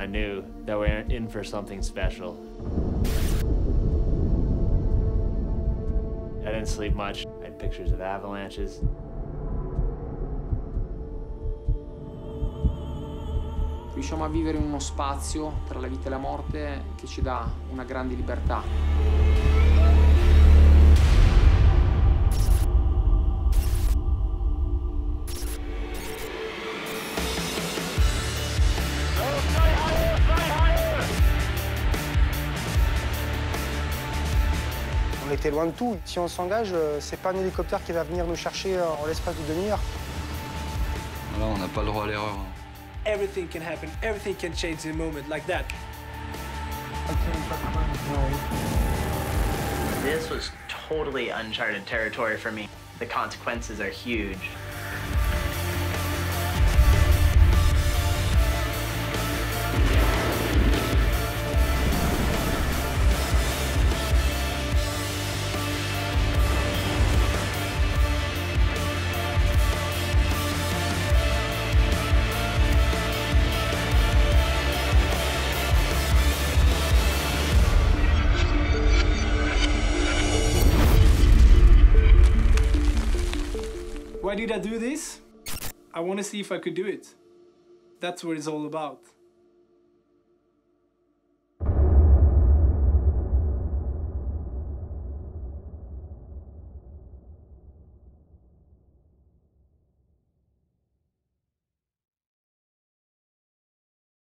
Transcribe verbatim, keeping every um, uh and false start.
I knew that we were in for something special. I didn't sleep much. I had pictures of avalanches. Riusciamo a vivere in uno spazio tra la vita e la morte che ci dà una grande libertà. On était loin de tout. Si on s'engage, c'est pas un hélicoptère qui va venir nous chercher en l'espace de demi-heure. Là, on n'a pas le droit à l'erreur. Everything can happen, everything can change in a moment like that. This was totally uncharted territory for me. The consequences are huge. Why did I do this? I want to see if I could do it. That's what it's all about.